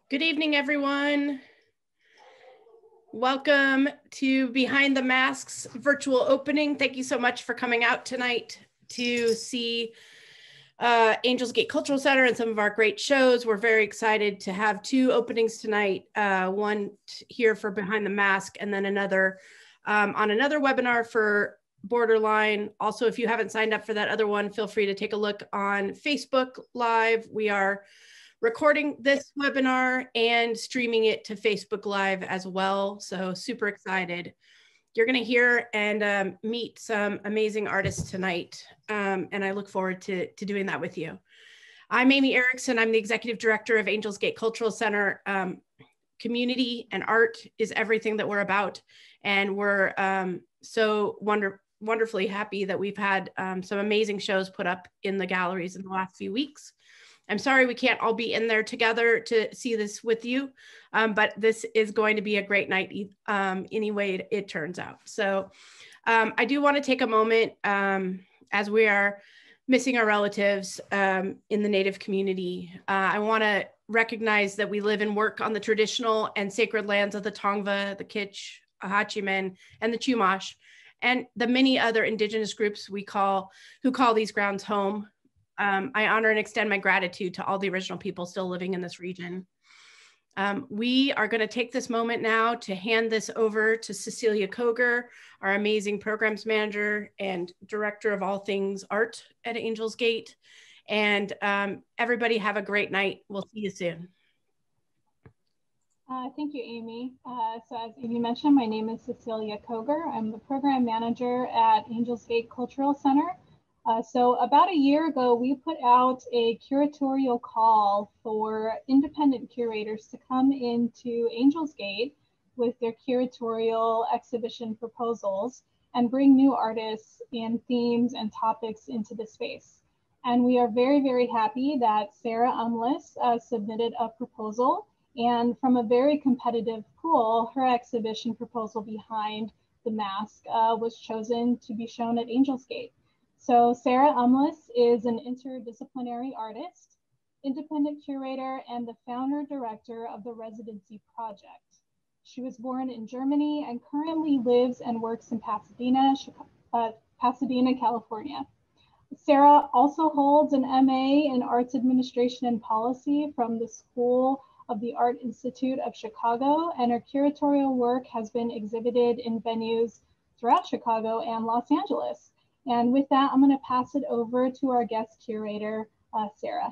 Good evening, everyone. Welcome to Behind the Masks virtual opening. Thank you so much for coming out tonight to see Angels Gate Cultural Center and some of our great shows. We're very excited to have two openings tonight, one here for Behind the Mask and then another on another webinar for Borderline. Also, if you haven't signed up for that other one, feel free to take a look on Facebook Live. We are recording this webinar and streaming it to Facebook Live as well. So super excited. You're gonna hear and meet some amazing artists tonight. And I look forward to doing that with you. I'm Amy Erickson. I'm the Executive Director of Angels Gate Cultural Center. Community and art is everything that we're about. And we're so wonderfully happy that we've had some amazing shows put up in the galleries in the last few weeks. I'm sorry we can't all be in there together to see this with you, but this is going to be a great night any way it turns out. So I do want to take a moment as we are missing our relatives in the Native community. I want to recognize that we live and work on the traditional and sacred lands of the Tongva, the Kitch, Ahachiman, and the Chumash, and the many other Indigenous groups who call these grounds home. I honor and extend my gratitude to all the original people still living in this region. We are going to take this moment now to hand this over to Cecilia Koger, our amazing programs manager and director of all things art at Angels Gate. And everybody have a great night. We'll see you soon. Thank you, Amy. So as Amy mentioned, my name is Cecilia Koger. I'm the program manager at Angels Gate Cultural Center. So about a year ago, we put out a curatorial call for independent curators to come into Angels Gate with their curatorial exhibition proposals and bring new artists and themes and topics into the space. And we are very, very happy that Sarah Umlis submitted a proposal, and from a very competitive pool, her exhibition proposal Behind the Mask was chosen to be shown at Angels Gate. So Sarah Umlis is an interdisciplinary artist, independent curator, and the founder director of the Residency Project. She was born in Germany and currently lives and works in Pasadena, California. Sarah also holds an MA in Arts Administration and Policy from the School of the Art Institute of Chicago, and her curatorial work has been exhibited in venues throughout Chicago and Los Angeles. And with that, I'm going to pass it over to our guest curator, Sarah.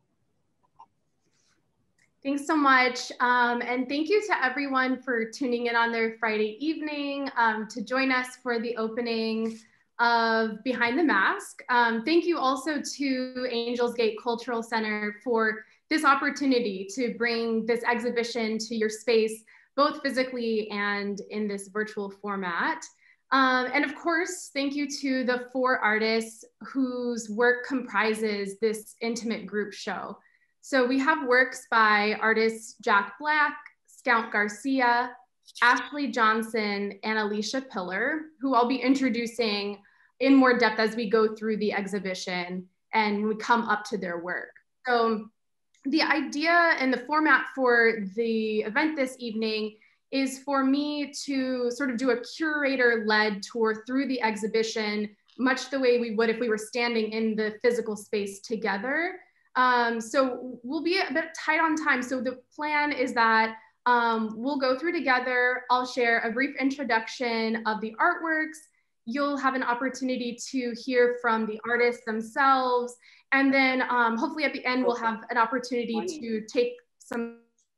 Thanks so much. And thank you to everyone for tuning in on their Friday evening to join us for the opening of Behind the Mask. Thank you also to Angels Gate Cultural Center for this opportunity to bring this exhibition to your space, both physically and in this virtual format. And of course, thank you to the 4 artists whose work comprises this intimate group show. So we have works by artists Jack Black, Scout Garcia, Ashley Johnson, and Alicia Pillar, who I'll be introducing in more depth as we go through the exhibition and we come up to their work. So the idea and the format for the event this evening is for me to sort of do a curator-led tour through the exhibition, much the way we would if we were standing in the physical space together. So we'll be a bit tight on time. So the plan is that we'll go through together. I'll share a brief introduction of the artworks. You'll have an opportunity to hear from the artists themselves. And then hopefully at the end, we'll have an opportunity to take some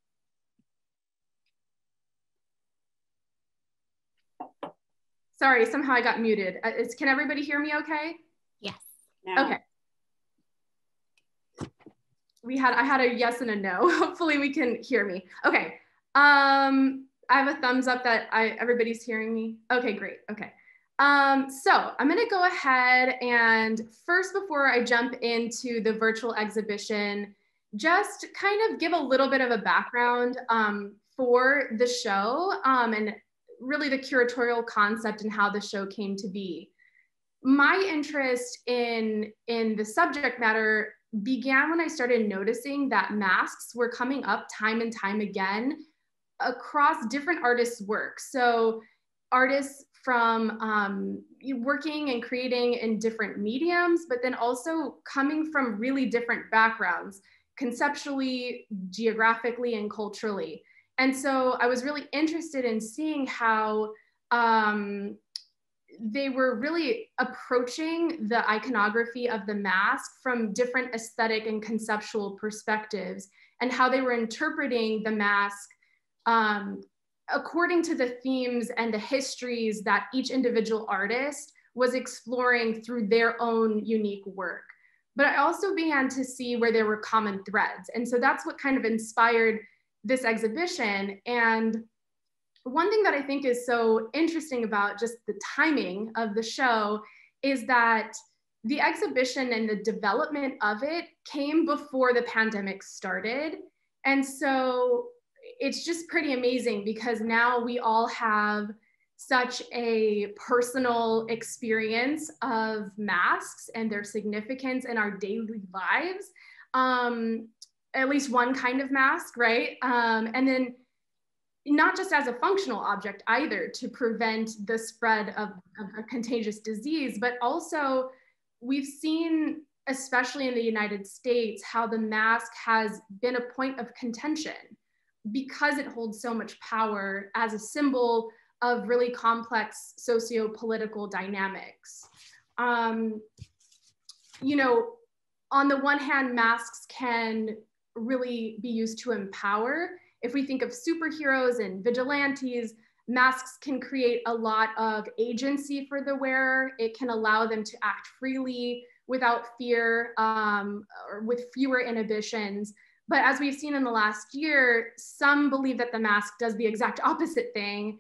Sorry, somehow I got muted. Can everybody hear me okay? Yes. No. Okay. I had a yes and a no. Hopefully we can hear me. Okay. I have a thumbs up that everybody's hearing me. Okay, great. Okay. So I'm gonna go ahead and first, before I jump into the virtual exhibition, just kind of give a little bit of a background for the show and really the curatorial concept and how the show came to be. my interest in the subject matter began when I started noticing that masks were coming up time and time again across different artists' work. So artists from working and creating in different mediums, but then also coming from really different backgrounds, conceptually, geographically, and culturally. And so I was really interested in seeing how they were really approaching the iconography of the mask from different aesthetic and conceptual perspectives, and how they were interpreting the mask according to the themes and the histories that each individual artist was exploring through their own unique work. But I also began to see where there were common threads. And so that's what kind of inspired this exhibition. And one thing that I think is so interesting about just the timing of the show is that the exhibition and the development of it came before the pandemic started. And so it's just pretty amazing because now we all have such a personal experience of masks and their significance in our daily lives. At least one kind of mask, right? And then not just as a functional object either to prevent the spread of a contagious disease, but also we've seen, especially in the United States, how the mask has been a point of contention because it holds so much power as a symbol of really complex socio-political dynamics. You know, on the one hand, masks can really be used to empower. If we think of superheroes and vigilantes, masks can create a lot of agency for the wearer. It can allow them to act freely without fear or with fewer inhibitions. But as we've seen in the last year, some believe that the mask does the exact opposite thing.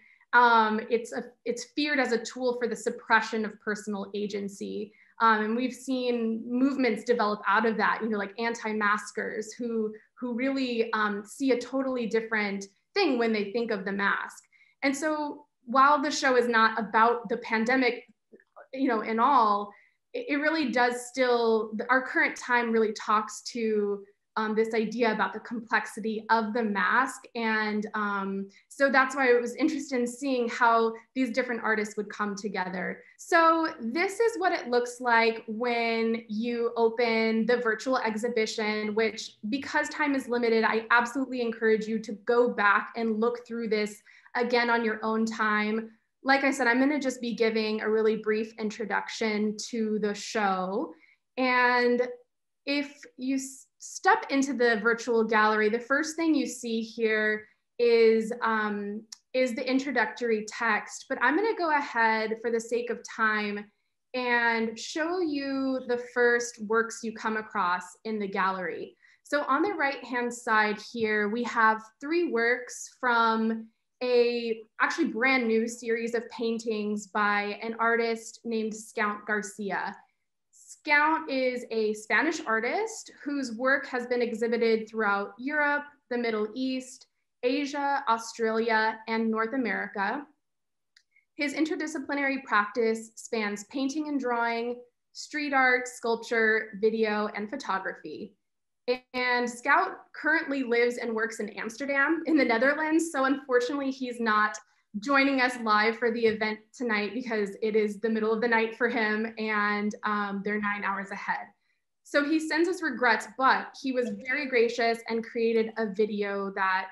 It's feared as a tool for the suppression of personal agency. And we've seen movements develop out of that, you know, like anti-maskers who really see a totally different thing when they think of the mask. And so while the show is not about the pandemic, you know, in all, it really does still, our current time really talks to this idea about the complexity of the mask. And so that's why I was interested in seeing how these different artists would come together. So this is what it looks like when you open the virtual exhibition, which because time is limited, I absolutely encourage you to go back and look through this again on your own time. Like I said, I'm gonna just be giving a really brief introduction to the show. And if you step into the virtual gallery, the first thing you see here is the introductory text, but I'm gonna go ahead for the sake of time and show you the first works you come across in the gallery. So on the right-hand side here, we have 3 works from a actually brand new series of paintings by an artist named Scout Garcia. Scout is a Spanish artist whose work has been exhibited throughout Europe, the Middle East, Asia, Australia, and North America. His interdisciplinary practice spans painting and drawing, street art, sculpture, video, and photography. And Scout currently lives and works in Amsterdam in the Netherlands. So unfortunately, he's not joining us live for the event tonight because it is the middle of the night for him and they're 9 hours ahead. So he sends us regrets, but he was very gracious and created a video that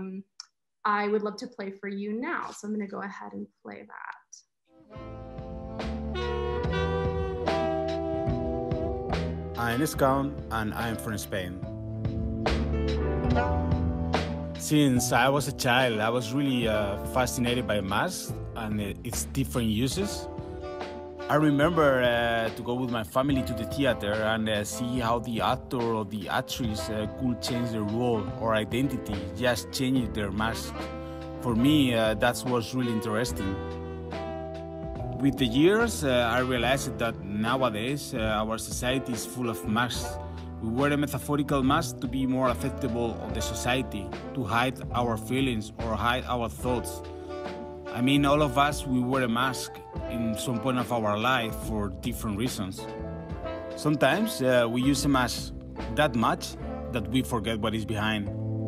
I would love to play for you now. So I'm gonna go ahead and play that. I'm Scout and I'm from Spain. Since I was a child, I was really fascinated by masks and its different uses. I remember to go with my family to the theater and see how the actor or the actress could change their role or identity, just changing their mask. For me, that was really interesting. With the years, I realized that nowadays our society is full of masks. We wear a metaphorical mask to be more acceptable of the society, to hide our feelings or hide our thoughts. I mean, all of us, we wear a mask in some point of our life for different reasons. Sometimes we use a mask that much that we forget what is behind.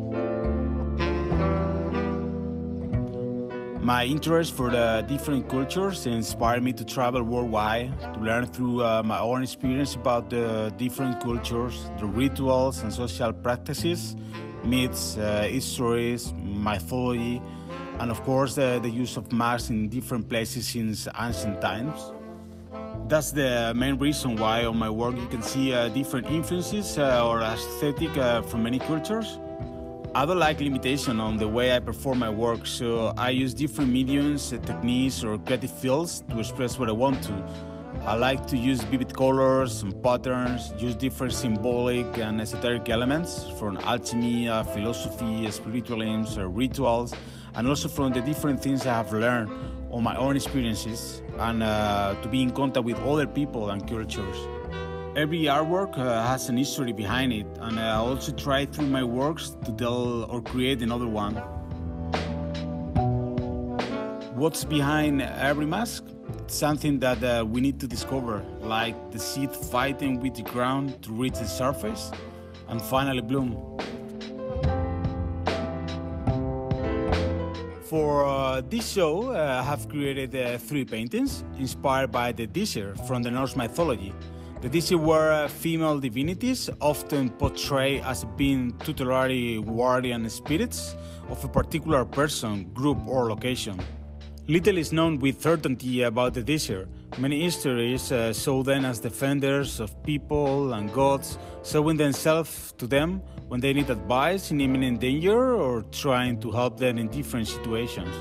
My interest for the different cultures inspired me to travel worldwide, to learn through my own experience about the different cultures, the rituals and social practices, myths, histories, mythology, and of course the use of masks in different places since ancient times. That's the main reason why on my work you can see different influences or aesthetic from many cultures. I don't like limitation on the way I perform my work, so I use different mediums, techniques, or creative fields to express what I want to. I like to use vivid colors and patterns, use different symbolic and esoteric elements from alchemy, philosophy, spiritualism, rituals, and also from the different things I have learned on my own experiences and to be in contact with other people and cultures. Every artwork has an history behind it, and I also try through my works to tell or create another one. What's behind every mask? It's something that we need to discover, like the seed fighting with the ground to reach the surface and finally bloom. For this show, I have created 3 paintings inspired by the Disir from the Norse mythology. The Disir were female divinities, often portrayed as being tutelary guardian spirits of a particular person, group, or location. Little is known with certainty about the Disir. Many histories show them as defenders of people and gods, showing themselves to them when they need advice in imminent danger or trying to help them in different situations.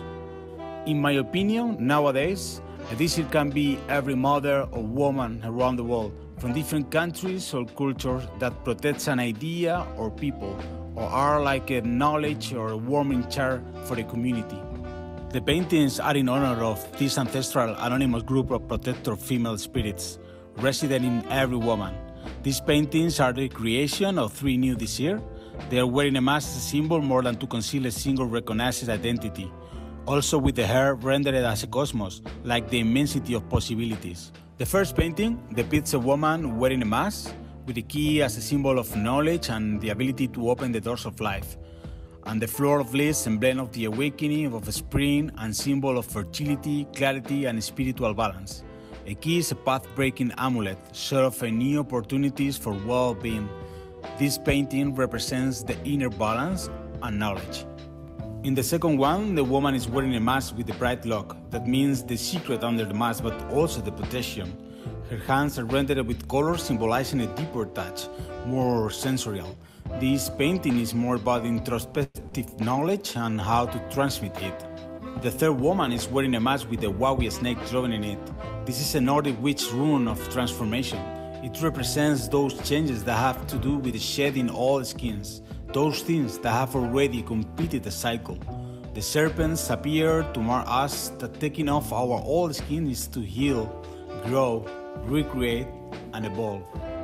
In my opinion, nowadays, a Disir can be every mother or woman around the world, from different countries or cultures that protects an idea or people, or are like a knowledge or a warming chair for the community. The paintings are in honor of this ancestral anonymous group of protector female spirits, resident in every woman. These paintings are the creation of 3 new Disir. They are wearing a mask as a symbol more than to conceal a single recognized identity. Also with the hair rendered as a cosmos, like the immensity of possibilities. The first painting depicts a woman wearing a mask, with the key as a symbol of knowledge and the ability to open the doors of life. And the flower of bliss, emblem of the awakening of spring and symbol of fertility, clarity, and spiritual balance. A key is a path-breaking amulet, sort of new opportunities for well-being. This painting represents the inner balance and knowledge. In the second one, the woman is wearing a mask with a bright lock. That means the secret under the mask, but also the protection. Her hands are rendered with colors symbolizing a deeper touch, more sensorial. This painting is more about introspective knowledge and how to transmit it. The third woman is wearing a mask with a wowie snake drawn in it. This is a Nordic witch rune of transformation. It represents those changes that have to do with shedding all skins. Those things that have already completed the cycle. The serpents appear to mark us that taking off our old skin is to heal, grow, recreate, and evolve.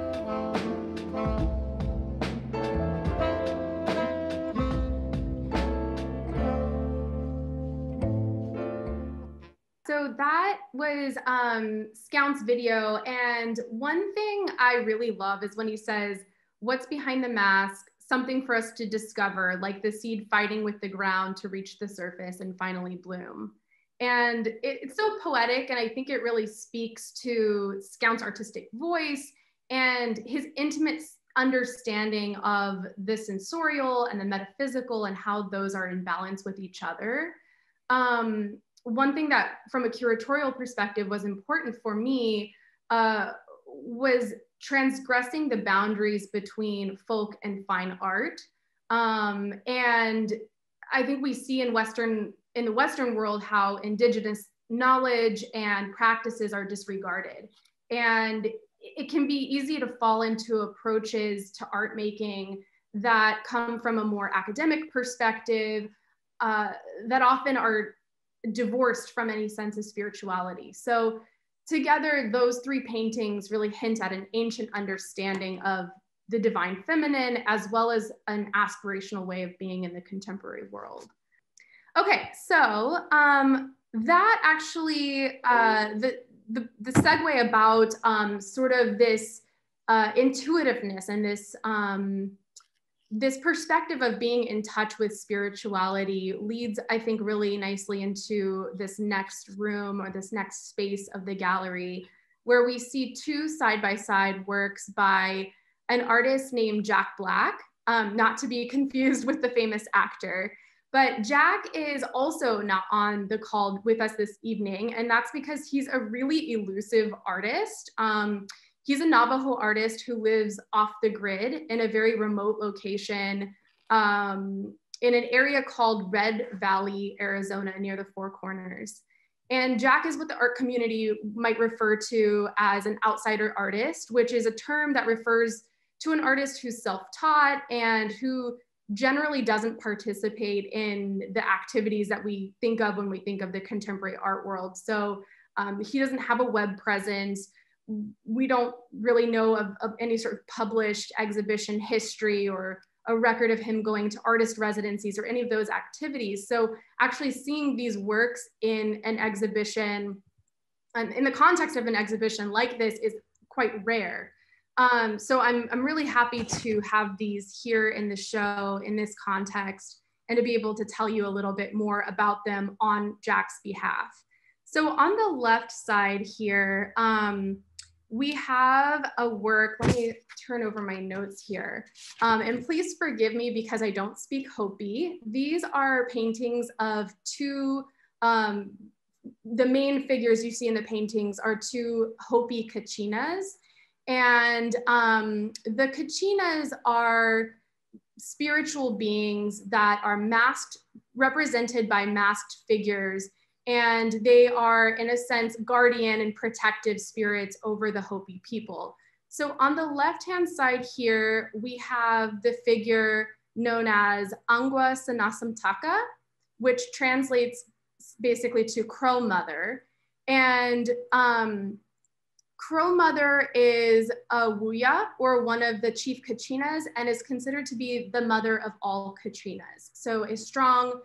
So that was Scout's video. And one thing I really love is when he says, what's behind the mask? Something for us to discover, like the seed fighting with the ground to reach the surface and finally bloom. And it's so poetic, and I think it really speaks to Scout's artistic voice and his intimate understanding of the sensorial and the metaphysical and how those are in balance with each other. One thing that from a curatorial perspective was important for me was transgressing the boundaries between folk and fine art. And I think we see in the Western world how indigenous knowledge and practices are disregarded. And it can be easy to fall into approaches to art making that come from a more academic perspective that often are divorced from any sense of spirituality. So together, those 3 paintings really hint at an ancient understanding of the divine feminine, as well as an aspirational way of being in the contemporary world. Okay, so that actually, the segue about sort of this intuitiveness and this, this perspective of being in touch with spirituality leads, I think, really nicely into this next room or this next space of the gallery, where we see two side-by-side works by an artist named Jack Black, not to be confused with the famous actor. But Jack is also not on the call with us this evening, and that's because he's a really elusive artist. He's a Navajo artist who lives off the grid in a very remote location in an area called Red Valley, Arizona, near the Four Corners. And Jack is what the art community might refer to as an outsider artist, which is a term that refers to an artist who's self-taught and who generally doesn't participate in the activities that we think of when we think of the contemporary art world. So he doesn't have a web presence. We don't really know of any sort of published exhibition history or a record of him going to artist residencies or any of those activities. So actually seeing these works in an exhibition, in the context of an exhibition like this, is quite rare. So I'm really happy to have these here in the show in this context and to be able to tell you a little bit more about them on Jack's behalf. So on the left side here, we have a work. Let me turn over my notes here. And please forgive me because I don't speak Hopi. These are paintings of two, the main figures you see in the paintings are two Hopi Kachinas. And the Kachinas are spiritual beings that are masked, represented by masked figures. And they are, in a sense, guardian and protective spirits over the Hopi people. So on the left-hand side here, we have the figure known as Angwa Sanasamtaka, which translates basically to Crow Mother. And Crow Mother is a Wuya, or one of the chief Kachinas, and is considered to be the mother of all Kachinas. So a strong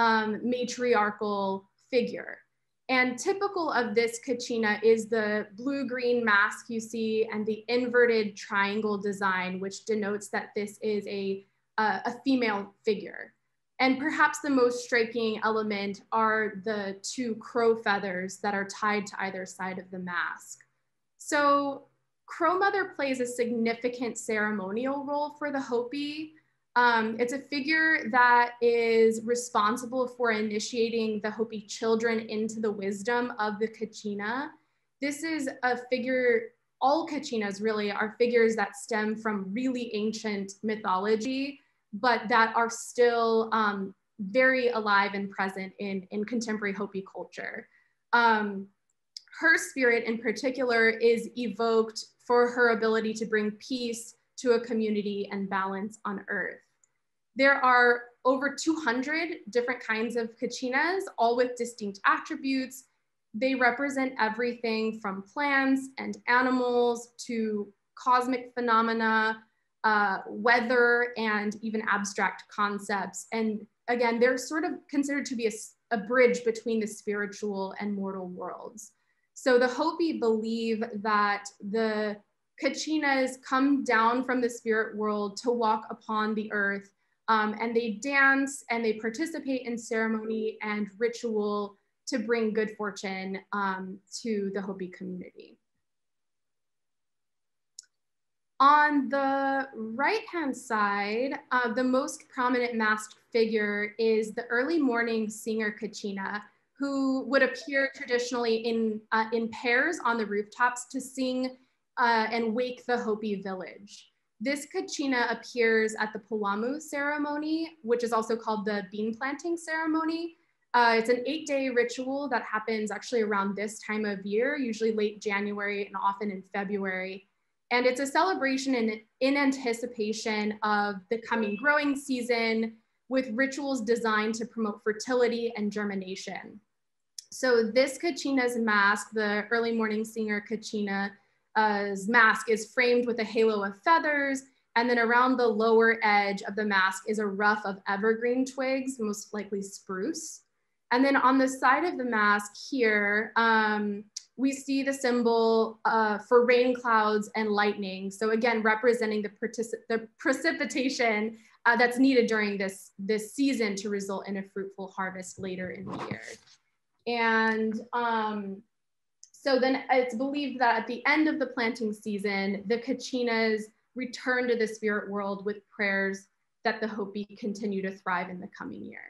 matriarchal figure. And typical of this Kachina is the blue-green mask you see and the inverted triangle design, which denotes that this is a female figure. And perhaps the most striking element are the two crow feathers that are tied to either side of the mask. So Crow Mother plays a significant ceremonial role for the Hopi. It's a figure that is responsible for initiating the Hopi children into the wisdom of the Kachina. This is a figure, all Kachinas really are figures that stem from really ancient mythology, but that are still very alive and present in contemporary Hopi culture. Her spirit in particular is evoked for her ability to bring peace to a community and balance on earth. There are over 200 different kinds of Kachinas, all with distinct attributes. They represent everything from plants and animals to cosmic phenomena, weather, and even abstract concepts. And again, they're sort of considered to be a bridge between the spiritual and mortal worlds. So the Hopi believe that the Kachinas come down from the spirit world to walk upon the earth, and they dance and they participate in ceremony and ritual to bring good fortune to the Hopi community. On the right-hand side, the most prominent masked figure is the early morning singer Kachina, who would appear traditionally in pairs on the rooftops to sing and wake the Hopi village. This Kachina appears at the Puwamu ceremony, which is also called the bean planting ceremony. It's an 8-day ritual that happens actually around this time of year, usually late January and often in February. And it's a celebration in anticipation of the coming growing season, with rituals designed to promote fertility and germination. So this Kachina's mask, the early morning singer Kachina's mask, is framed with a halo of feathers, and then around the lower edge of the mask is a ruff of evergreen twigs, most likely spruce. And then on the side of the mask here, we see the symbol for rain clouds and lightning. So again, representing the precipitation that's needed during this season to result in a fruitful harvest later in the year. And so then it's believed that at the end of the planting season, the Kachinas return to the spirit world with prayers that the Hopi continue to thrive in the coming year.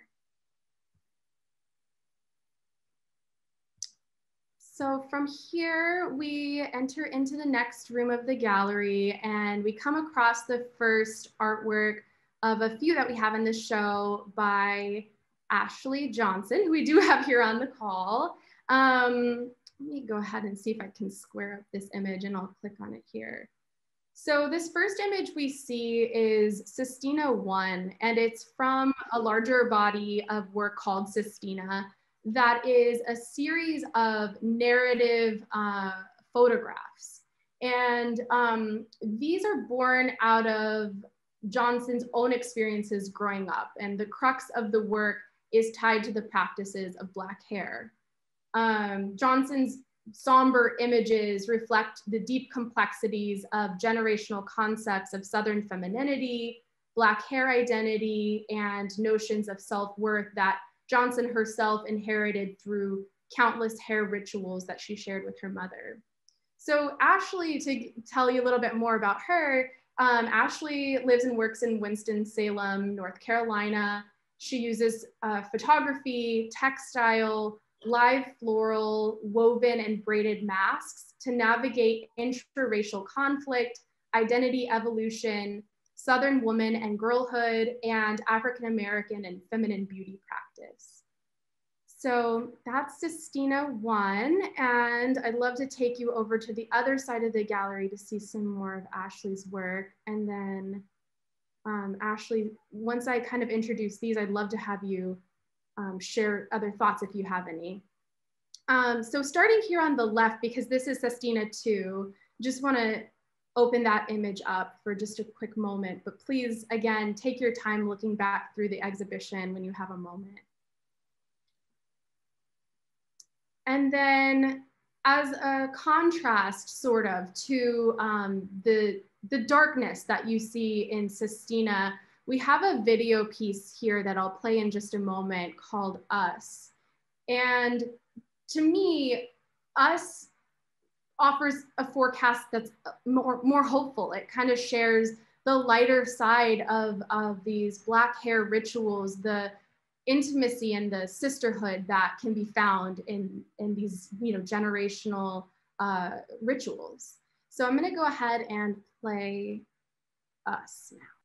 So from here, we enter into the next room of the gallery and we come across the first artwork of a few that we have in the show by Ashley Johnson, who we do have here on the call. Let me go ahead and see if I can square up this image and I'll click on it here. So this first image we see is Sistina 1, and it's from a larger body of work called Sistina that is a series of narrative photographs. And these are born out of Johnson's own experiences growing up, and the crux of the work is tied to the practices of Black hair. Johnson's somber images reflect the deep complexities of generational concepts of Southern femininity, Black hair identity, and notions of self-worth that Johnson herself inherited through countless hair rituals that she shared with her mother. So Ashley, to tell you a little bit more about her, Ashley lives and works in Winston-Salem, North Carolina. She uses photography, textile, live floral, woven and braided masks to navigate interracial conflict, identity evolution, Southern woman and girlhood, and African-American and feminine beauty practice. So that's Sistina 1, and I'd love to take you over to the other side of the gallery to see some more of Ashley's work. And then Ashley, once I kind of introduce these, I'd love to have you share other thoughts if you have any. So starting here on the left, because this is Sistina 2, just want to open that image up for just a quick moment, but please, again, take your time looking back through the exhibition when you have a moment. And then as a contrast sort of to the darkness that you see in Sistina, we have a video piece here that I'll play in just a moment called Us. And to me, Us offers a forecast that's more hopeful. It kind of shares the lighter side of these Black hair rituals, the intimacy and the sisterhood that can be found in these generational rituals. So I'm gonna go ahead and play Us now.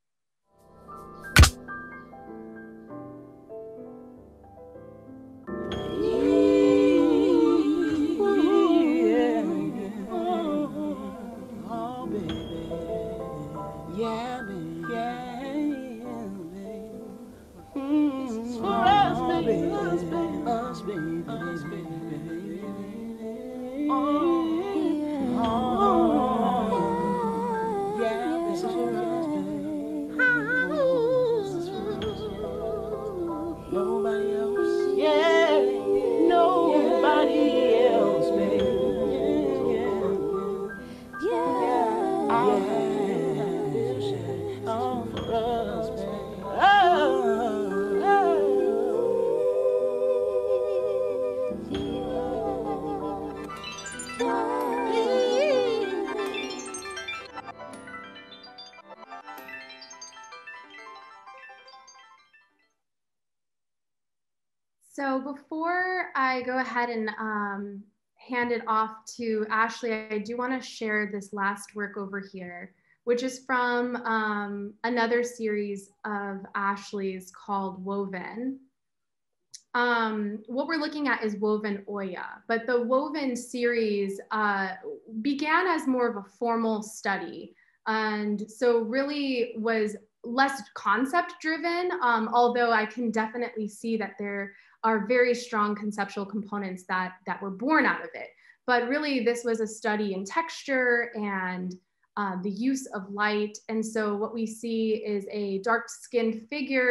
So before I go ahead and hand it off to Ashley, I do want to share this last work over here, which is from another series of Ashley's called Woven. What we're looking at is Woven Oya, but the Woven series began as more of a formal study, and so really was less concept driven, although I can definitely see that there are very strong conceptual components that were born out of it. But really this was a study in texture and the use of light. And so what we see is a dark-skinned figure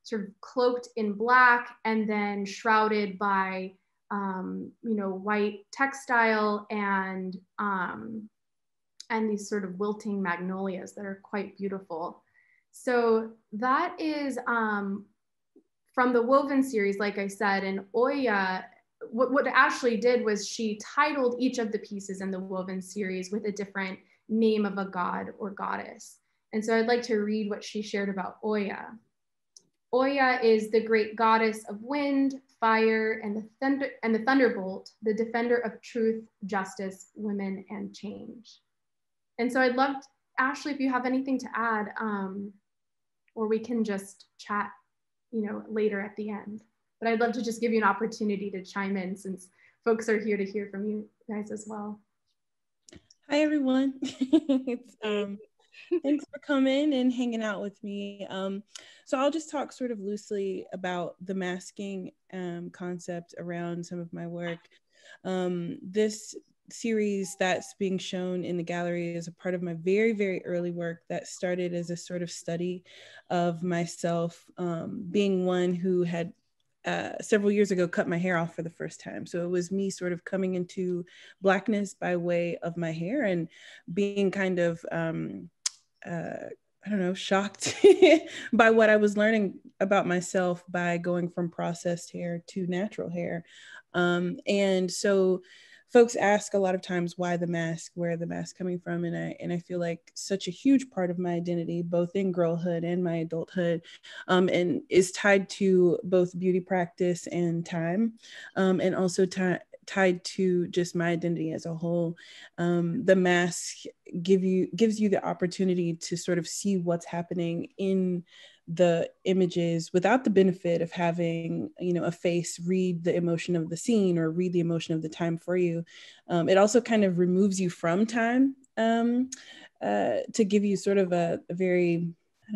sort of cloaked in black and then shrouded by, white textile and these sort of wilting magnolias that are quite beautiful. So that is from the Woven series, like I said, and Oya, what Ashley did was she titled each of the pieces in the Woven series with a different name of a god or goddess. And so I'd like to read what she shared about Oya. Oya is the great goddess of wind, fire, and the thunderbolt, the defender of truth, justice, women, and change. And so I'd love, Ashley, if you have anything to add, or we can just chat, later at the end. But I'd love to just give you an opportunity to chime in since folks are here to hear from you guys as well. Hi, everyone. Thanks for coming and hanging out with me. So I'll just talk sort of loosely about the masking concept around some of my work. This series that's being shown in the gallery is a part of my very, very early work that started as a sort of study of myself, being one who had several years ago cut my hair off for the first time. So it was me sort of coming into Blackness by way of my hair and being kind of, shocked by what I was learning about myself by going from processed hair to natural hair. And so folks ask a lot of times why the mask, where the mask coming from, and I feel like such a huge part of my identity, both in girlhood and my adulthood, and is tied to both beauty practice and time, and also tied to just my identity as a whole. The mask gives you the opportunity to sort of see what's happening in the images without the benefit of having, a face read the emotion of the scene or read the emotion of the time for you. It also kind of removes you from time to give you sort of a very,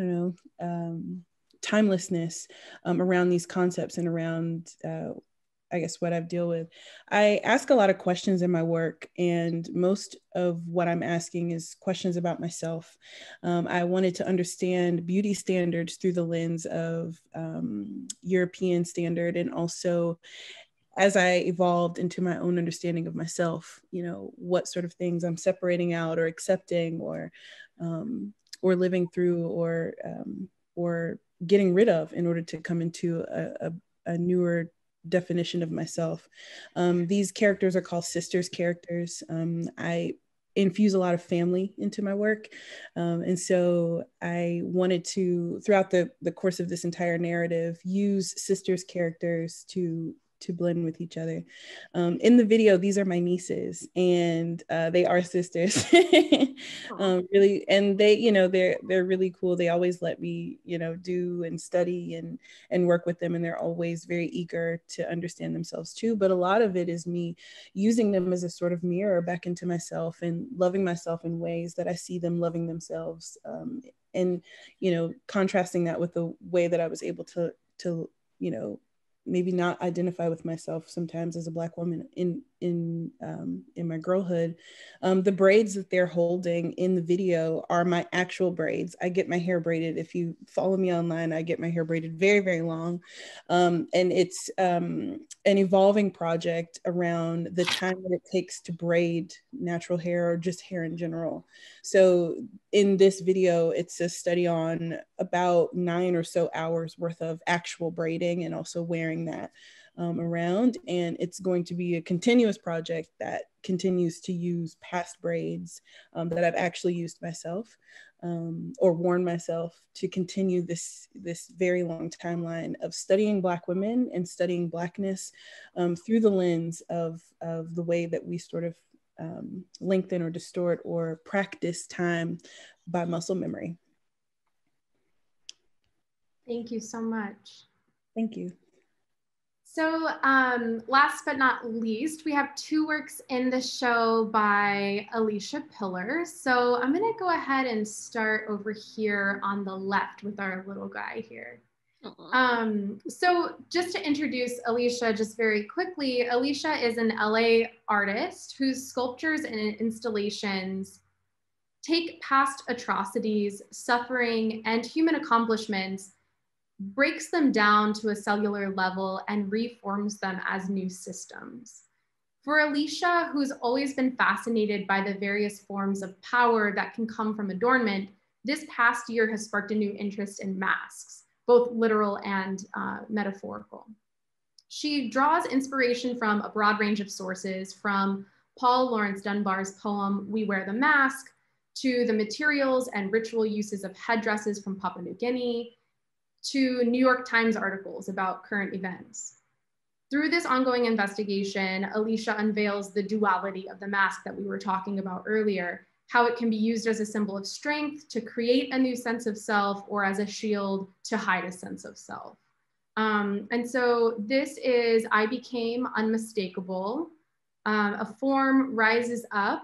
timelessness around these concepts and around what I've dealt with. I ask a lot of questions in my work, and most of what I'm asking is questions about myself. I wanted to understand beauty standards through the lens of European standard, and also as I evolved into my own understanding of myself, what sort of things I'm separating out or accepting or living through or getting rid of in order to come into a newer definition of myself. These characters are called sisters characters. I infuse a lot of family into my work. And so I wanted to, throughout the course of this entire narrative, use sisters characters to blend with each other. In the video, these are my nieces, and they are sisters. Really, and they, they're really cool. They always let me, do and study and work with them, and they're always very eager to understand themselves too. But a lot of it is me using them as a sort of mirror back into myself and loving myself in ways that I see them loving themselves, and contrasting that with the way that I was able to maybe not identify with myself sometimes as a Black woman in my girlhood. The braids that they're holding in the video are my actual braids. I get my hair braided. If you follow me online, I get my hair braided very, very long. And it's an evolving project around the time that it takes to braid natural hair or just hair in general. So in this video, it's a study on about 9 or so hours worth of actual braiding and also wearing that around. And it's going to be a continuous project that continues to use past braids that I've actually used myself or worn myself to continue this very long timeline of studying Black women and studying Blackness through the lens of the way that we sort of lengthen or distort or practice time by muscle memory. Thank you so much. Thank you. So last but not least, we have 2 works in the show by Alicia Pillar. So I'm gonna go ahead and start over here on the left with our little guy here. So just to introduce Alicia just very quickly, Alicia is an LA artist whose sculptures and installations take past atrocities, suffering, and human accomplishments breaks them down to a cellular level and reforms them as new systems. For Alicia, who's always been fascinated by the various forms of power that can come from adornment, this past year has sparked a new interest in masks, both literal and metaphorical. She draws inspiration from a broad range of sources, from Paul Laurence Dunbar's poem, We Wear the Mask, to the materials and ritual uses of headdresses from Papua New Guinea, to New York Times articles about current events. Through this ongoing investigation, Alicia unveils the duality of the mask that we were talking about earlier, how it can be used as a symbol of strength to create a new sense of self, or as a shield to hide a sense of self. And so this is I Became Unmistakable. A form rises up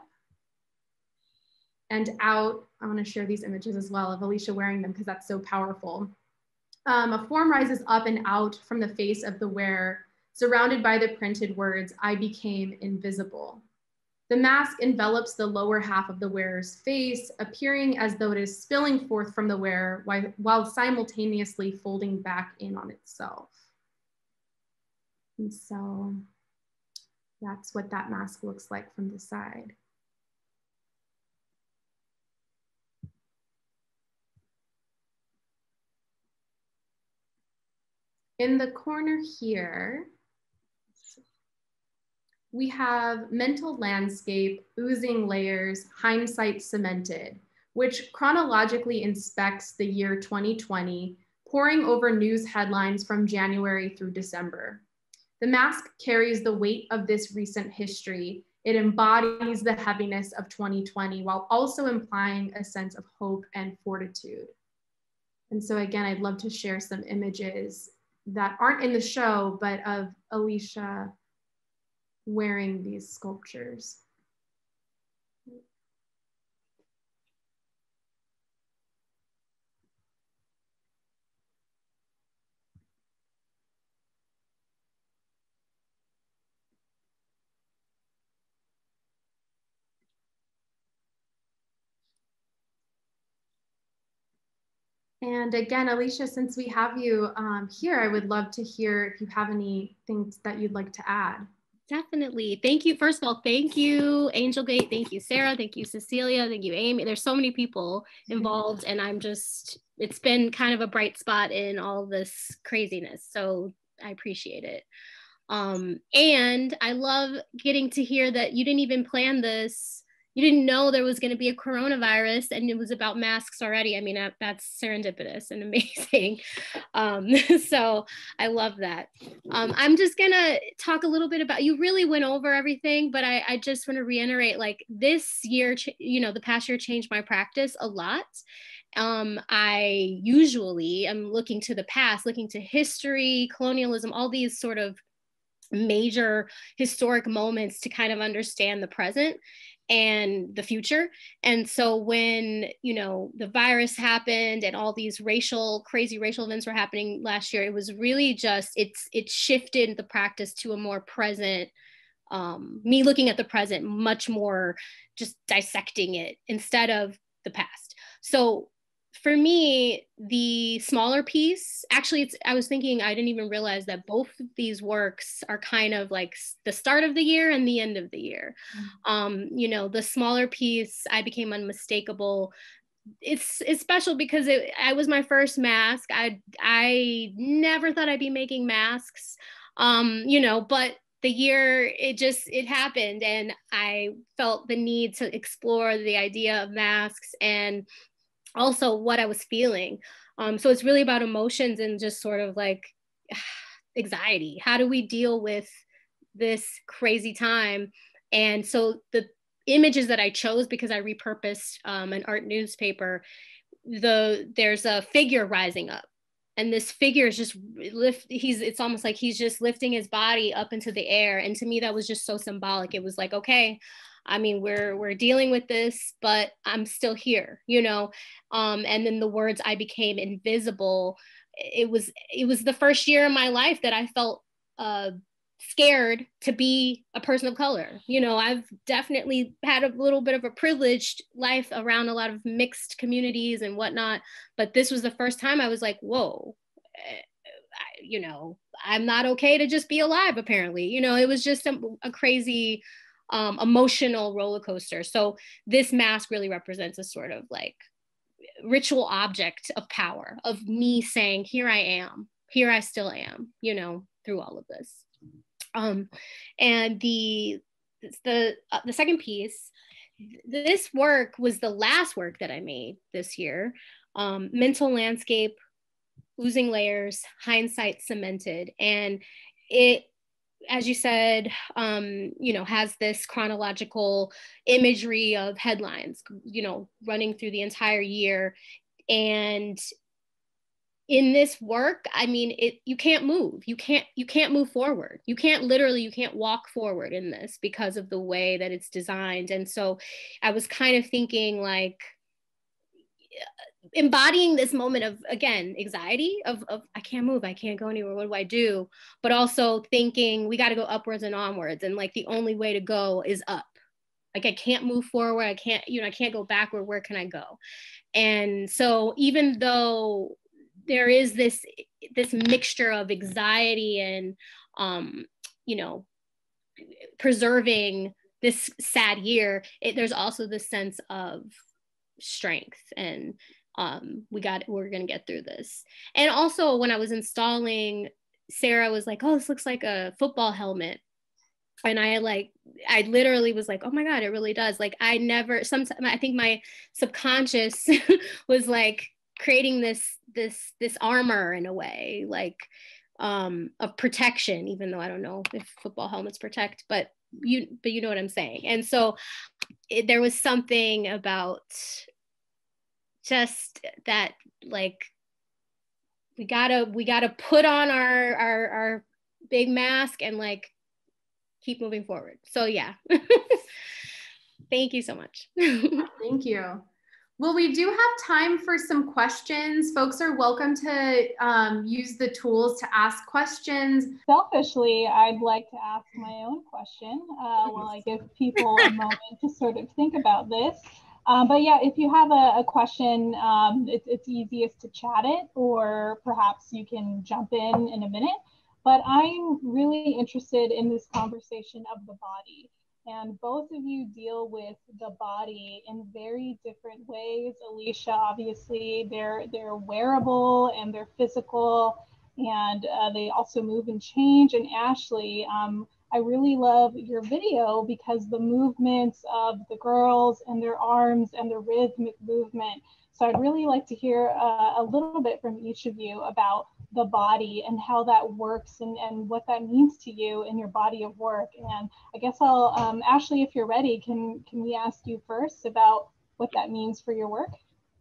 and out. I want to share these images as well of Alicia wearing them because that's so powerful. A form rises up and out from the face of the wearer, surrounded by the printed words, I became invisible. The mask envelops the lower half of the wearer's face, appearing as though it is spilling forth from the wearer while simultaneously folding back in on itself. And so that's what that mask looks like from the side. In the corner here, we have mental landscape, oozing layers, hindsight cemented, which chronologically inspects the year 2020, poring over news headlines from January through December. The mask carries the weight of this recent history. It embodies the heaviness of 2020 while also implying a sense of hope and fortitude. And so again, I'd love to share some images that aren't in the show, but of Alicia wearing these sculptures. And again, Alicia, since we have you here, I would love to hear if you have any things that you'd like to add. Definitely. Thank you. First of all, thank you, Angelgate. Thank you, Sarah. Thank you, Cecilia. Thank you, Amy. There's so many people involved, and it's been kind of a bright spot in all this craziness. So I appreciate it. And I love getting to hear that you didn't even plan this. You didn't know there was going to be a coronavirus and it was about masks already. I mean, that's serendipitous and amazing. So I love that. I'm just going to talk a little bit about, you really went over everything, but I just want to reiterate, like, this year, the past year changed my practice a lot. I usually am looking to the past, looking to history, colonialism, all these sort of major historic moments to kind of understand the present and the future. And so when, the virus happened and all these crazy racial events were happening last year, it was really just, it shifted the practice to a more present, me looking at the present, much more just dissecting it instead of the past. So for me, the smaller piece, actually, I was thinking, I didn't even realize that both of these works are kind of like the start of the year and the end of the year. The smaller piece, I Became Unmistakable. It's special because I was my first mask. I never thought I'd be making masks, but the year it happened, and I felt the need to explore the idea of masks and also what I was feeling. So it's really about emotions and just sort of like anxiety. How do we deal with this crazy time? And so the images that I chose, because I repurposed an art newspaper, there's a figure rising up. And this figure is just it's almost like he's just lifting his body up into the air. And to me, that was just so symbolic. It was like, okay, I mean, we're dealing with this, but I'm still here, and then the words, I became invisible. It was the first year in my life that I felt scared to be a person of color. I've definitely had a little bit of a privileged life around a lot of mixed communities and whatnot, but this was the first time I was like, whoa, you know, I'm not okay to just be alive, apparently. You know, it was just a crazy emotional roller coaster. So this mask really represents a sort of like ritual object of power, of me saying, here I am, here I still am, you know, through all of this. And the second piece, this work was the last work that I made this year. Mental Landscape, Oozing Layers, Hindsight Cemented. And it, as you said, you know, has this chronological imagery of headlines, you know, running through the entire year. And in this work, I mean, you can't move. You can't move forward. You can't walk forward in this because of the way that it's designed. And so I was kind of thinking like, embodying this moment of, again, anxiety of I can't move, I can't go anywhere, what do I do? But also thinking we got to go upwards and onwards, and like the only way to go is up. Like I can't move forward, I can't go backward, where can I go? And so even though there is this mixture of anxiety and you know, preserving this sad year, there's also this sense of strength and we're gonna get through this. And also when I was installing, Sarah was like, oh, this looks like a football helmet. And I literally was like, oh my God, it really does. Like I think my subconscious was like creating this armor in a way, like of protection, even though I don't know if football helmets protect, but you know what I'm saying. And so there was something about just that, like we gotta put on our big mask and like keep moving forward. So yeah. Thank you so much. Thank you. Well, we do have time for some questions. Folks are welcome to use the tools to ask questions. Selfishly, I'd like to ask my own question while I give people a moment to sort of think about this. But yeah, if you have a question, it's easiest to chat it, or perhaps you can jump in a minute. But I'm really interested in this conversation of the body. And both of you deal with the body in very different ways. Alicia, obviously, they're wearable and they're physical, and they also move and change. And Ashley, I really love your video because the movements of the girls and their arms and the rhythmic movement. So I'd really like to hear a little bit from each of you about the body and how that works and what that means to you in your body of work. And I guess I'll, Ashley, if you're ready, can we ask you first about what that means for your work?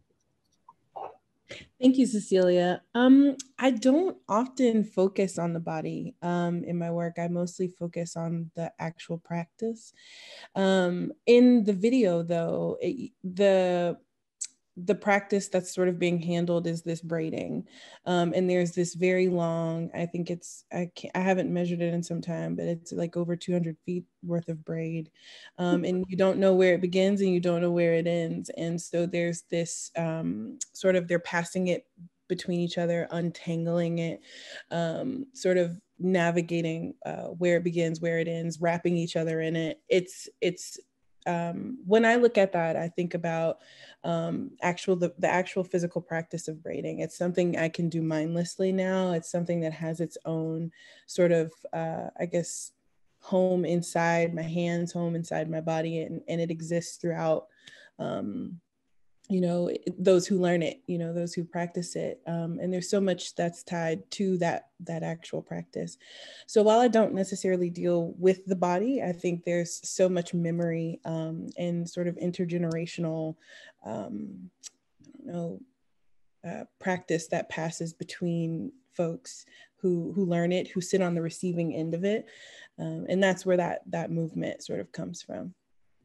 Thank you, Cecilia. I don't often focus on the body in my work. I mostly focus on the actual practice. In the video, though, the practice that's sort of being handled is this braiding. And there's this very long, I think I haven't measured it in some time, but it's like over 200 feet worth of braid. And you don't know where it begins and you don't know where it ends. And so there's this sort of, they're passing it between each other, untangling it, sort of navigating where it begins, where it ends, wrapping each other in it. It's when I look at that, I think about the actual physical practice of braiding. It's something I can do mindlessly now. It's something that has its own sort of, I guess, home inside my hands, home inside my body, and it exists throughout, you know, those who learn it, you know, those who practice it. And there's so much that's tied to that actual practice. So while I don't necessarily deal with the body, I think there's so much memory and sort of intergenerational, practice that passes between folks who learn it, who sit on the receiving end of it. And that's where that movement sort of comes from.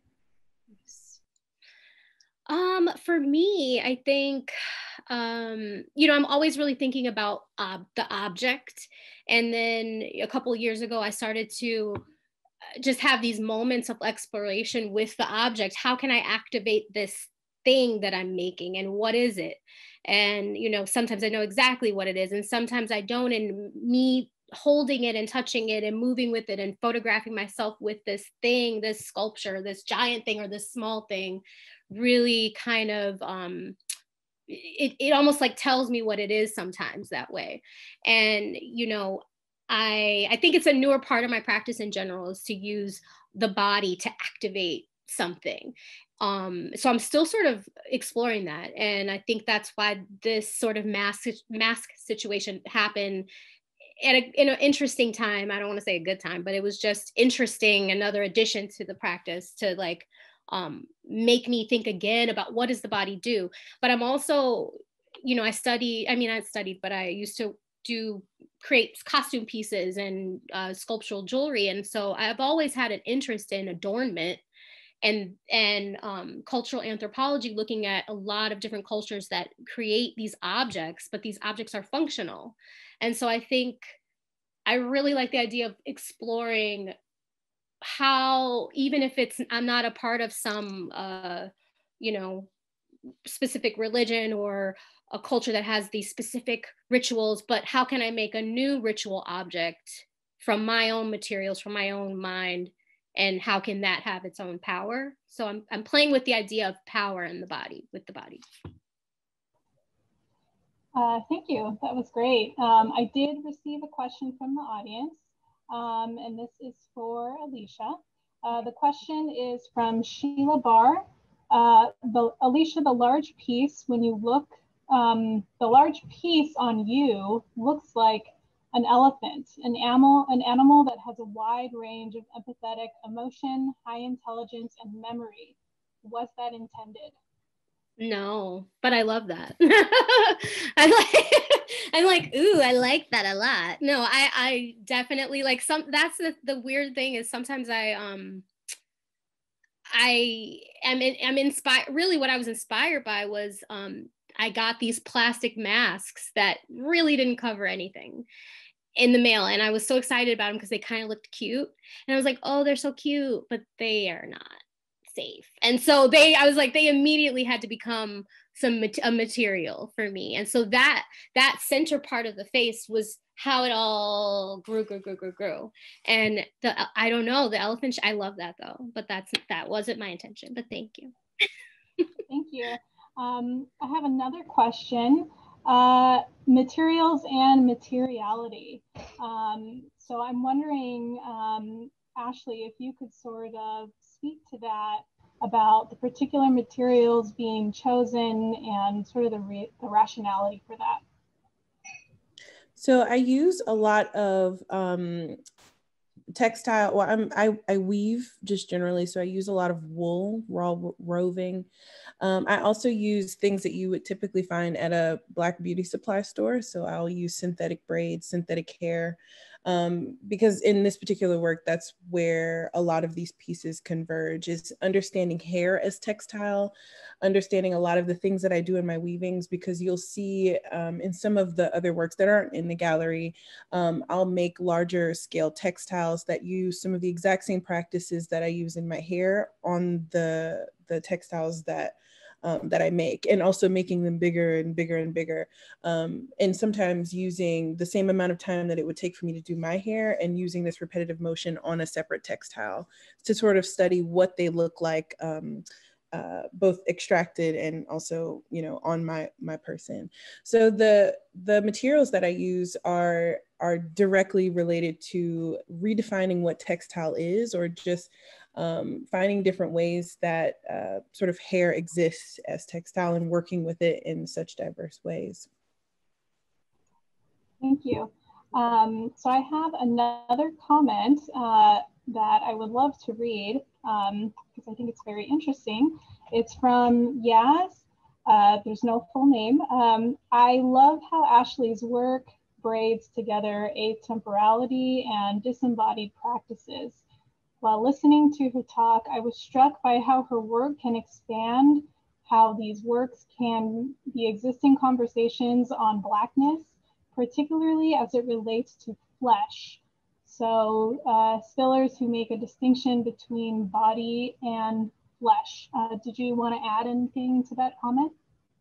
For me, I think, you know, I'm always really thinking about the object. And then a couple of years ago, I started to just have these moments of exploration with the object. How can I activate this thing that I'm making, and what is it? And, you know, sometimes I know exactly what it is, and sometimes I don't. And me holding it and touching it and moving with it and photographing myself with this thing, this sculpture, this giant thing or this small thing, really kind of, it almost like tells me what it is sometimes that way. And, you know, I think it's a newer part of my practice in general, is to use the body to activate something. So I'm still sort of exploring that. And I think that's why this sort of mask situation happened in an interesting time. I don't want to say a good time, but it was just interesting, another addition to the practice to like make me think again about what does the body do. But I'm also, you know, I used to create costume pieces and sculptural jewelry. And so I've always had an interest in adornment and cultural anthropology, looking at a lot of different cultures that create these objects, but these objects are functional. And so I think I really like the idea of exploring how, even if I'm not a part of some, you know, specific religion or a culture that has these specific rituals, but how can I make a new ritual object from my own materials, from my own mind, and how can that have its own power? So I'm playing with the idea of power in the body, with the body. Thank you. That was great. I did receive a question from the audience, and this is for Alicia. The question is from Sheila Barr. Alicia, the large piece, when you look, the large piece on you looks like an elephant, an animal that has a wide range of empathetic emotion, high intelligence, and memory. Was that intended? No, but I love that. I'm like, ooh, I like that a lot. No, I definitely like that's the weird thing is sometimes I'm inspired. Really what I was inspired by was, I got these plastic masks that really didn't cover anything in the mail. And I was so excited about them because they kind of looked cute. And I was like, oh, they're so cute, but they are not safe. And so I was like, they immediately had to become a material for me. And so that center part of the face was how it all grew. And I don't know, the elephant, I love that though, but that wasn't my intention, but thank you. Thank you. I have another question. Materials and materiality. So I'm wondering, Ashley, if you could sort of speak to that, about the particular materials being chosen and sort of the rationality for that. So I use a lot of textile, well, I weave just generally. So I use a lot of wool, raw roving. I also use things that you would typically find at a Black beauty supply store. So I'll use synthetic braids, synthetic hair, because in this particular work, that's where a lot of these pieces converge, is understanding hair as textile, understanding a lot of the things that I do in my weavings, because you'll see in some of the other works that aren't in the gallery, I'll make larger scale textiles that use some of the exact same practices that I use in my hair on the textiles that I make, and also making them bigger and bigger and bigger. And sometimes using the same amount of time that it would take for me to do my hair and using this repetitive motion on a separate textile to sort of study what they look like, both extracted and also, you know, on my person. So the materials that I use are directly related to redefining what textile is, or just finding different ways that sort of hair exists as textile and working with it in such diverse ways. Thank you. So I have another comment that I would love to read because I think it's very interesting. It's from Yaz. There's no full name. I love how Ashley's work braids together atemporality and disembodied practices. While listening to her talk, I was struck by how her work can expand, how these works can be existing conversations on Blackness, particularly as it relates to flesh. So spillers who make a distinction between body and flesh. Did you want to add anything to that comment?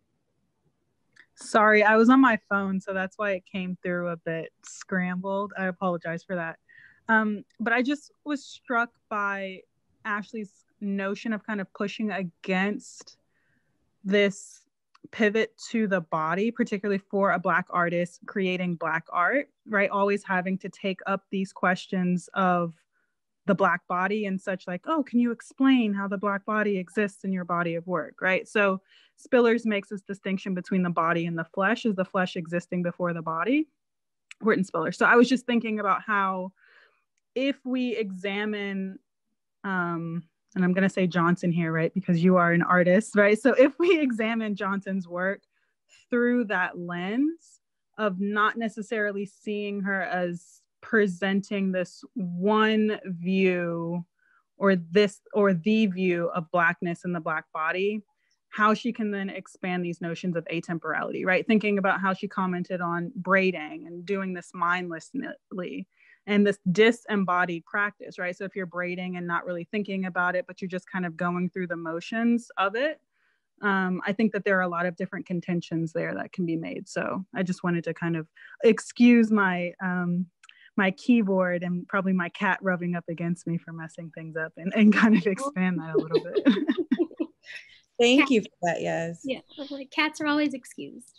Sorry, I was on my phone, so that's why it came through a bit scrambled. I apologize for that. But I just was struck by Ashley's notion of kind of pushing against this pivot to the body, particularly for a Black artist creating Black art, right? Always having to take up these questions of the Black body and such, like, oh, can you explain how the Black body exists in your body of work, right? So Spillers makes this distinction between the body and the flesh. Is the flesh existing before the body? Horton Spillers. So I was just thinking about how if we examine, and I'm going to say Johnson here, right? Because you are an artist, right? So if we examine Johnson's work through that lens of not necessarily seeing her as presenting this one view or the view of Blackness in the Black body, how she can then expand these notions of atemporality, right? Thinking about how she commented on braiding and doing this mindlessly and this disembodied practice, right? So if you're braiding and not really thinking about it, but you're just kind of going through the motions of it, I think that there are a lot of different contentions there that can be made. So I just wanted to kind of excuse my my keyboard and probably my cat rubbing up against me for messing things up and kind of expand that a little bit. Thank you for that, yes. Yeah, like cats are always excused.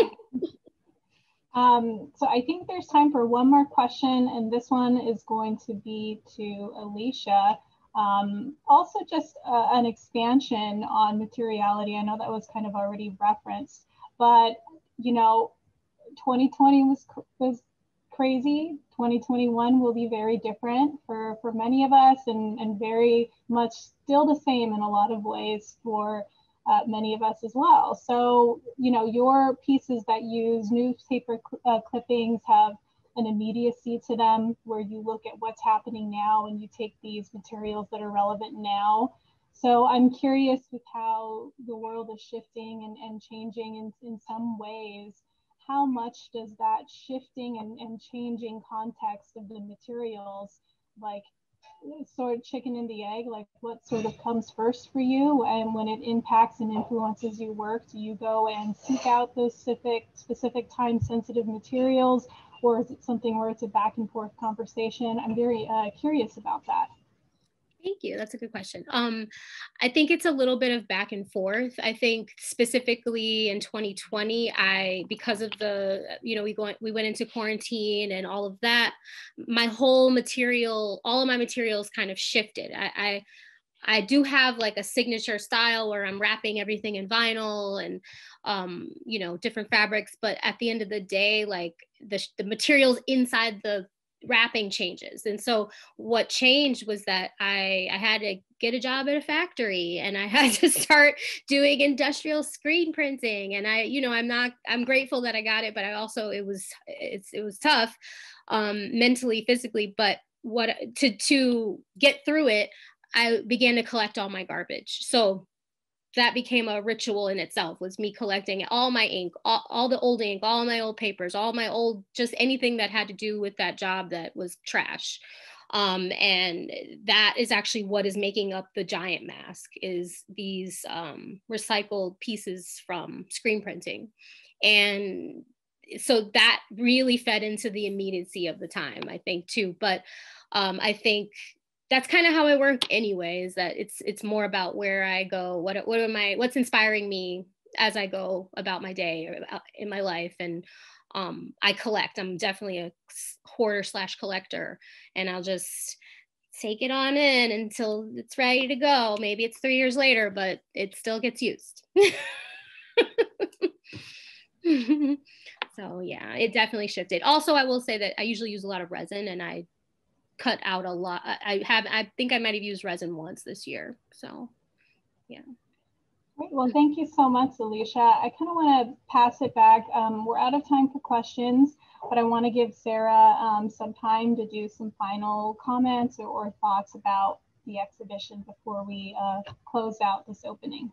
So I think there's time for one more question, and this one is going to be to Alicia. Also just an expansion on materiality. I know that was kind of already referenced, but you know, 2020 was crazy. 2021 will be very different for many of us, and very much still the same in a lot of ways for many of us as well. So, you know, your pieces that use newspaper clippings have an immediacy to them, where you look at what's happening now and you take these materials that are relevant now. So I'm curious with how the world is shifting and changing in some ways. How much does that shifting and changing context of the materials, like sort of chicken and the egg, like what sort of comes first for you? And when it impacts and influences your work, do you go and seek out those specific time sensitive materials, or is it something where it's a back and forth conversation? I'm very curious about that. Thank you. That's a good question. I think it's a little bit of back and forth. I think specifically in 2020, because of the, you know, we went into quarantine and all of that, all of my materials kind of shifted. I do have like a signature style where I'm wrapping everything in vinyl and, you know, different fabrics, but at the end of the day, like the materials inside the wrapping changes. And so what changed was that I had to get a job at a factory, and I had to start doing industrial screen printing. And I'm grateful that I got it, but I also, it was tough, mentally, physically, but to get through it, I began to collect all my garbage. So that became a ritual in itself, was me collecting all my ink, all the old ink, all my old papers, all my old, just anything that had to do with that job that was trash. And that is actually what is making up the giant mask, is these recycled pieces from screen printing. And so that really fed into the immediacy of the time, I think, too. But I think that's kind of how I work anyway, is that it's more about where I go, what's inspiring me as I go about my day or in my life. And I collect. I'm definitely a hoarder / collector, and I'll just take it on in until it's ready to go. Maybe it's 3 years later, but it still gets used. So yeah, it definitely shifted. Also, I will say that I usually use a lot of resin, and I cut out a lot. I think I might have used resin once this year. So yeah. Great. Well, thank you so much, Alicia. I kind of want to pass it back. We're out of time for questions, but I want to give Sarah some time to do some final comments or thoughts about the exhibition before we close out this opening.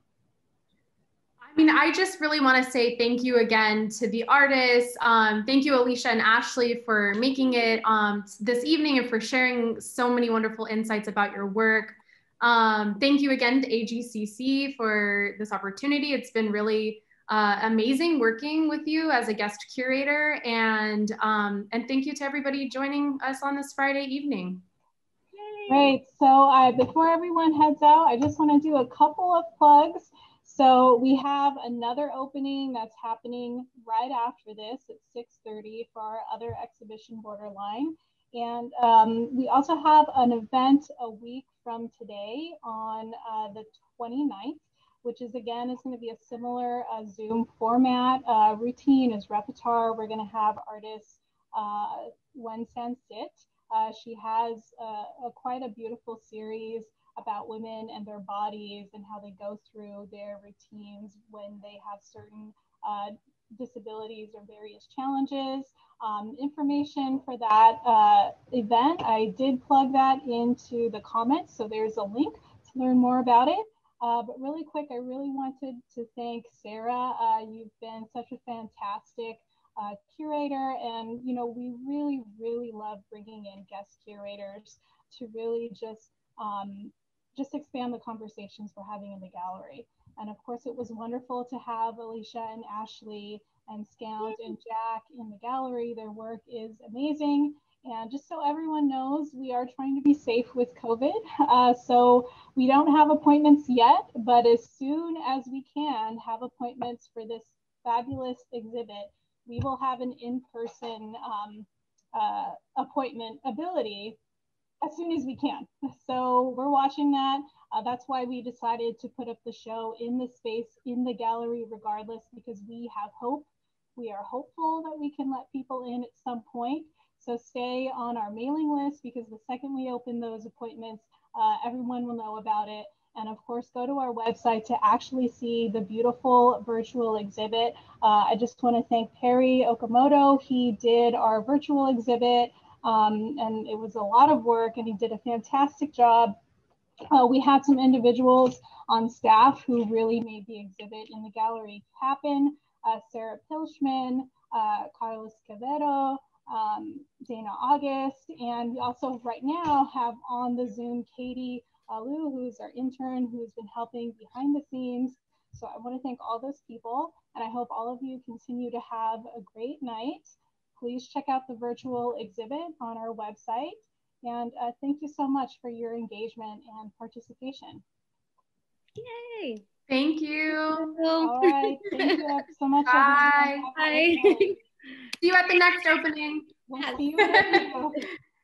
I mean, I just really want to say thank you again to the artists. Thank you, Alicia and Ashley, for making it this evening and for sharing so many wonderful insights about your work. Thank you again to AGCC for this opportunity. It's been really amazing working with you as a guest curator, and thank you to everybody joining us on this Friday evening. Great. So before everyone heads out, I just want to do a couple of plugs. So we have another opening that's happening right after this at 6:30 for our other exhibition, Borderline. And we also have an event a week from today on the 29th, which is again, is going to be a similar Zoom format. Routine is repertoire. We're going to have artist Wen San Sit. She has quite a beautiful series about women and their bodies and how they go through their routines when they have certain disabilities or various challenges. Information for that event, I did plug that into the comments, so there's a link to learn more about it. But really quick, I really wanted to thank Sarah. You've been such a fantastic curator, and you know, we really love bringing in guest curators to really just expand the conversations we're having in the gallery. And of course, it was wonderful to have Alicia and Ashley and Scout and Jack in the gallery. Their work is amazing. And just so everyone knows, we are trying to be safe with COVID. So we don't have appointments yet, but as soon as we can have appointments for this fabulous exhibit, we will have an in-person appointment ability as soon as we can. So we're watching that. That's why we decided to put up the show in the space, in the gallery regardless, because we have hope. We are hopeful that we can let people in at some point. So stay on our mailing list, because the second we open those appointments, everyone will know about it. And of course, go to our website to actually see the beautiful virtual exhibit. I just want to thank Perry Okamoto. He did our virtual exhibit, and it was a lot of work, and he did a fantastic job. We had some individuals on staff who really made the exhibit in the gallery happen. Sarah Pilchman, Carlos Quevedo, Dana August, and we also right now have on the Zoom Katie Liu, who's our intern, who's been helping behind the scenes. So I want to thank all those people, and I hope all of you continue to have a great night. Please check out the virtual exhibit on our website. And thank you so much for your engagement and participation. Yay. Thank you. All right. Thank you so much. Bye. Bye. See you at the next opening. We'll see you next week.